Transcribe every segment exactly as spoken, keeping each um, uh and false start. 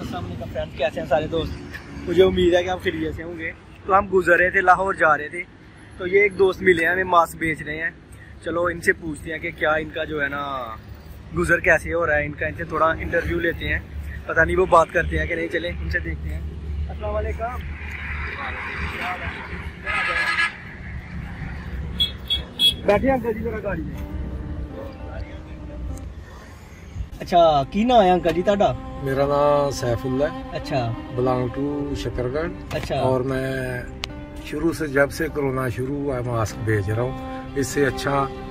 Friends, कैसे हैं सारे दोस्त? मुझे उम्मीद है कि आप खैरियत से होंगे। तो हम गुजर रहे थे, लाहौर जा रहे थे, तो ये एक दोस्त मिले हैं, हमें मास्क बेच रहे हैं। चलो इनसे पूछते हैं कि क्या इनका जो है ना गुजर कैसे हो रहा है इनका। इनसे थोड़ा इंटरव्यू लेते हैं, पता नहीं वो बात करते हैं कि नहीं। चले इनसे देखते हैं। अस्सलाम वालेकुम। बैठे अंकल जी जरा गाड़ी में। अच्छा, की ना है अंकल जी ताड़ा? मेरा नाम सैफुल्ला है। अच्छा, बिलोंग टू शकरगढ़। अच्छा, और मैं शुरू से जब से कोरोना शुरू हुआ मास्क बेच रहा हूँ, इससे अच्छा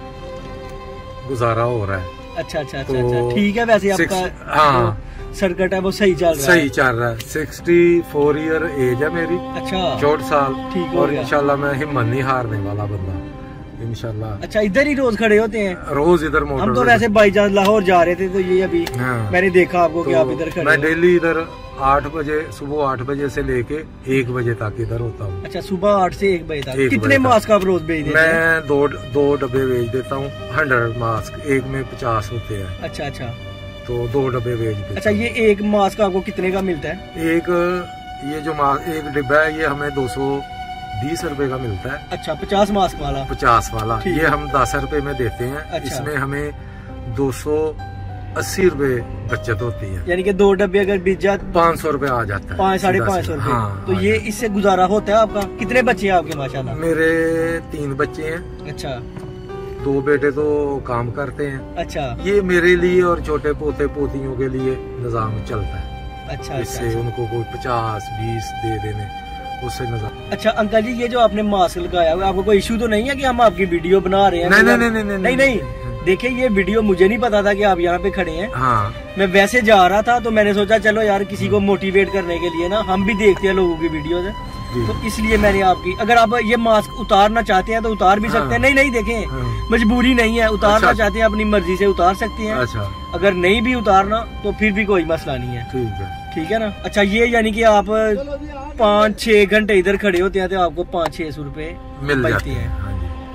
गुजारा हो रहा है। अच्छा अच्छा अच्छा अच्छा ठीक है। वैसे आपका हाँ सर्किट है वो सही चल रहा है? सही चल रहा है। सिक्सटी फोर ईयर एज है मेरी। अच्छा, चौठ साल। ठीक और इंशाल्लाह मैं हिम्मत नहीं हारने वाला बंदा इंशाल्लाह। अच्छा, इधर ही रोज खड़े होते हैं? रोज इधर मोटर। हम तो वैसे बाई चांस लाहौर जा रहे थे, तो ये अभी हाँ। मैंने देखा आपको तो कि आप इधर खड़े। मैं डेली इधर आठ बजे सुबह आठ बजे से लेके एक बजे तक इधर होता हूँ। अच्छा, सुबह आठ से एक बजे तक। एक कितने मास्क आप रोज बेच देते हैं? मैं दो दो डब्बे बेच देता हूँ। हंड्रेड मास्क, एक में पचास होते हैं। अच्छा अच्छा, तो दो डब्बे बेच देता। अच्छा, ये एक मास्क आपको कितने का मिलता है? एक ये जो मास्क एक डिब्बा है, ये हमें दो सौ बीस रुपए का मिलता है। अच्छा, पचास मास्क वाला? पचास वाला ये हम दस रुपए में देते हैं। अच्छा। इसमें हमें दो सौ अस्सी रुपए बचत होती है। यानी कि दो डब्बे अगर बीच जाए पाँच सौ रुपए आ जाता है। पाँच साढ़े पाँच सौ रुपए। हाँ, तो ये इससे गुजारा होता है आपका? कितने बच्चे हैं आपके माशाल्लाह? मेरे तीन बच्चे हैं। अच्छा, दो बेटे तो काम करते हैं। अच्छा, ये मेरे लिए और छोटे पोते पोतियों के लिए निजाम चलता है। अच्छा, इससे अच्छा, उनको कोई पचास बीस दे देने, उससे निजाम। अच्छा अंकल जी, ये जो आपने मास्क लगाया हुआ है, आपको कोई इशू तो नहीं है कि हम आपकी वीडियो बना रहे हैं? नहीं नहीं नहीं नहीं नहीं नहीं, देखिए ये वीडियो मुझे नहीं पता था कि आप यहाँ पे खड़े हैं। हाँ, मैं वैसे जा रहा था तो मैंने सोचा चलो यार किसी को मोटिवेट करने के लिए ना, हम भी देखते हैं लोगों की वीडियो से, तो इसलिए मैंने आपकी। अगर आप ये मास्क उतारना चाहते हैं तो उतार भी सकते हैं। नहीं नहीं, देखें मजबूरी नहीं है, उतारना चाहते हैं अपनी मर्जी से उतार सकते हैं। अच्छा, अगर नहीं भी उतारना तो फिर भी कोई मसला नहीं है। ठीक है, ठीक है ना। अच्छा, ये यानी कि आप पाँच छह घंटे इधर खड़े होते हैं तो आपको पाँच छह सौ रुपए मिल जाते हैं। हैं।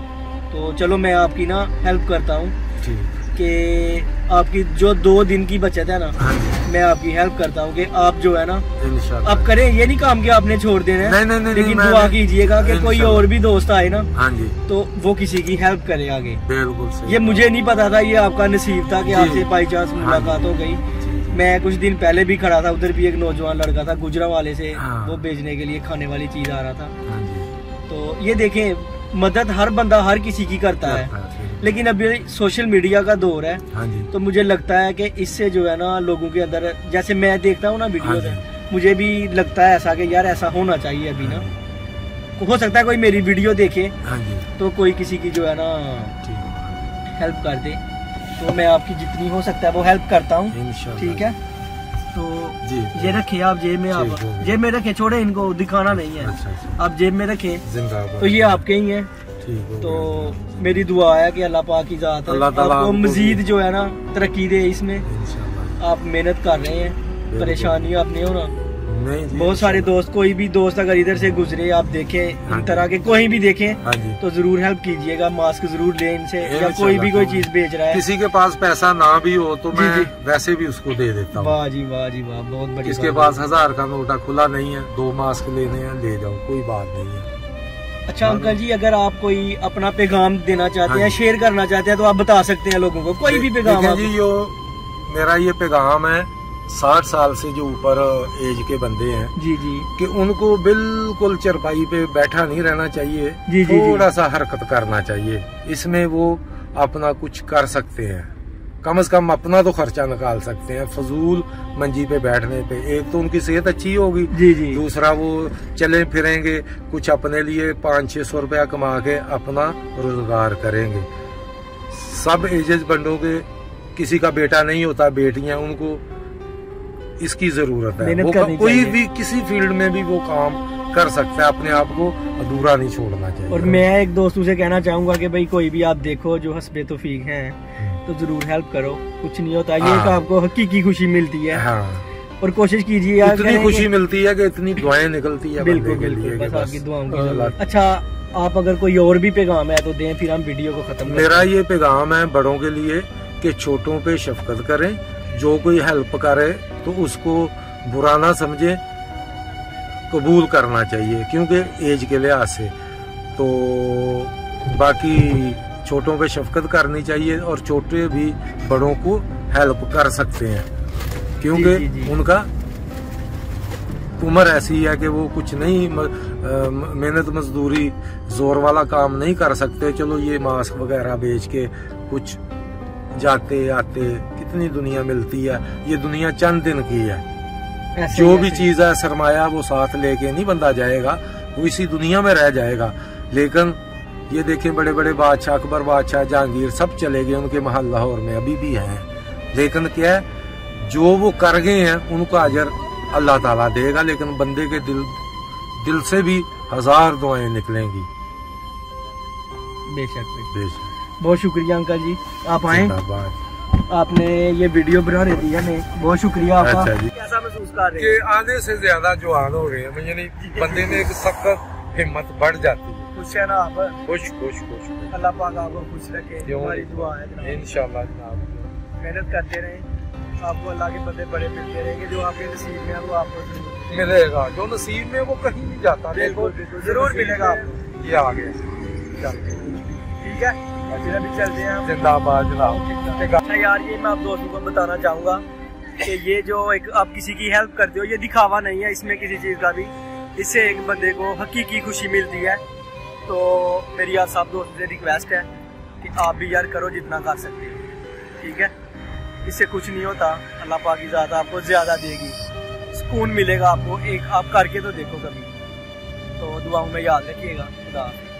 तो चलो मैं आपकी ना हेल्प करता हूँ कि आपकी जो दो दिन की बचत है ना, मैं आपकी हेल्प करता हूँ कि आप जो है ना इंशाल्लाह आप करें। ये नहीं काम कि आपने छोड़ देना है, नहीं, नहीं, नहीं, लेकिन नहीं, दुआ कीजिएगा कि कोई और भी दोस्त आए ना, हाँ जी, तो वो किसी की हेल्प करे आगे। बिल्कुल सही। ये मुझे नहीं पता था, ये आपका नसीब था कि आपसे बाई चांस मुलाकात हो गई। मैं कुछ दिन पहले भी खड़ा था, उधर भी एक नौजवान लड़का था गुजरांवाले से, हाँ। वो बेचने के लिए खाने वाली चीज आ रहा था। हाँ जी। तो ये देखें, मदद हर बंदा हर किसी की करता है, लेकिन अभी सोशल मीडिया का दौर है। हाँ जी। तो मुझे लगता है कि इससे जो है ना लोगों के अंदर, जैसे मैं देखता हूँ ना वीडियो में, मुझे भी लगता है ऐसा कि यार ऐसा होना चाहिए अभी ना। हो सकता है कोई मेरी वीडियो देखे तो कोई किसी की जो है ना हेल्प कर दे, तो मैं आपकी जितनी हो सकता है वो हेल्प करता हूँ। ठीक है, तो जी, ये रखे आप जेब में, आप जेब में रखे, छोड़े इनको, दिखाना नहीं है। अच्छा, अच्छा। आप जेब में रखे तो ये आपके ही है। तो मेरी दुआ है कि अल्लाह पाक की जात है आपको मजीद जो है ना तरक्की दे इसमें। आप मेहनत कर रहे हैं, परेशानी आप नहीं होना। बहुत सारे दोस्त, कोई भी दोस्त अगर इधर से गुजरे, आप देखें इन तरह के कोई भी देखें तो जरूर हेल्प कीजिएगा, मास्क जरूर लें इनसे, या कोई भी कोई चीज बेच रहा है। किसी के पास पैसा ना भी हो तो मैं वैसे भी उसको दे देता हूँ। वाह जी वाह जी वाह, बहुत बढ़िया। इसके पास हजार का नोटा खुला नहीं है, दो मास्क लेने हैं, ले जाओ, कोई बात नहीं है। अच्छा अंकल जी, अगर आप कोई अपना पैगाम देना चाहते हैं, शेयर करना चाहते हैं, तो आप बता सकते हैं लोगों को, कोई भी पैगाम। जी, यो मेरा ये पैगाम है साठ साल से जो ऊपर एज के बंदे हैं, जी जी, कि उनको बिल्कुल चरपाई पे बैठा नहीं रहना चाहिए, जी, थोड़ा जी, सा हरकत करना चाहिए। इसमें वो अपना कुछ कर सकते हैं, कम से कम अपना तो खर्चा निकाल सकते हैं फजूल मंजी पे बैठने पे। एक तो उनकी सेहत अच्छी होगी, जी जी, दूसरा वो चले फिरेंगे, कुछ अपने लिए पाँच छह सौ रुपया कमा के अपना रोजगार करेंगे। सब एजेस बंदों के, किसी का बेटा नहीं होता, बेटियां, उनको इसकी जरूरत है। वो कोई भी किसी फील्ड में भी वो काम कर सकता है, अपने आप को अधूरा नहीं छोड़ना चाहिए। और मैं एक दोस्तों से कहना चाहूंगा कि भाई कोई भी आप देखो जो हस्बे तौफीक हैं तो जरूर हेल्प करो, कुछ नहीं होता। हाँ। ये तो आपको हकीकी खुशी मिलती है। हाँ। और कोशिश कीजिए यार, इतनी खुशी मिलती है कि इतनी दुआएं निकलती है। बिल्कुल बिल्कुल, बस आपकी दुआओं की। अच्छा, आप अगर कोई और भी पैगाम है तो दें, फिर हम वीडियो को खत्म। मेरा ये पैगाम है बड़ों के लिए कि छोटों पे शफकत करें, जो कोई हेल्प करे तो उसको बुरा ना समझे, कबूल करना चाहिए, क्योंकि एज के लिहाज से। तो बाकी छोटों पे शफकत करनी चाहिए और छोटे भी बड़ों को हेल्प कर सकते हैं, क्योंकि जी, जी, जी। उनका उम्र ऐसी है कि वो कुछ नहीं, मेहनत मजदूरी जोर वाला काम नहीं कर सकते। चलो ये मास्क वगैरह बेच के कुछ जाते आते, कितनी दुनिया मिलती है, ये दुनिया चंद दिन की है। जो भी चीज है सरमाया वो साथ लेके नहीं बंदा जाएगा, वो इसी दुनिया में रह जाएगा। लेकिन ये देखें बड़े बड़े बादशाह, अकबर बादशाह, जहांगीर सब चले गए, उनके महल लाहौर में अभी भी हैं। लेकिन क्या है, जो वो कर गए हैं उनको अजर अल्लाह ताला देगा, लेकिन बंदे के दिल दिल से भी हजार दुआएं निकलेंगी। बेशक बेशक। बहुत शुक्रिया अंकल जी, आप आए, आपने ये वीडियो बना रही थी हमें, बहुत शुक्रिया आपका। अच्छा जी। कैसा महसूस कर रहे हैं? आने से ज्यादा जवान हो रहे हैं, यानी बंदे में एक सख्त हिम्मत बढ़ जाती है। खुश है ना आप? खुश खुश खुश। अल्लाह पाक आपको खुश रखे, हमारी दुआ है इंशाल्लाह जनाब। मेहनत करते रहे, आपको अल्लाह के बंदे बड़े मिलते रहेंगे, जो आपके नसीब में है वो आपको मिलेगा, जो नसीब में वो कहीं नहीं जाता। बिल्कुल बिल्कुल जरूर मिलेगा आपको। ये आ गया, ठीक है, अभी चलते हैं। जिंदाबाद जनाब। यार ये मैं आप दोस्तों को बताना चाहूँगा कि ये जो एक आप किसी की हेल्प करते हो, ये दिखावा नहीं है इसमें किसी चीज़ का भी, इससे एक बंदे को हकीकी खुशी मिलती है। तो मेरी आप सब दोस्तों से रिक्वेस्ट है कि आप भी यार करो जितना कर सकते हो, ठीक है, इससे कुछ नहीं होता, अल्लाह पाक की ज़ात आपको ज़्यादा देगी, सुकून मिलेगा आपको। एक आप करके तो देखो कभी, तो दुआओं में याद रखिएगा। खुदा।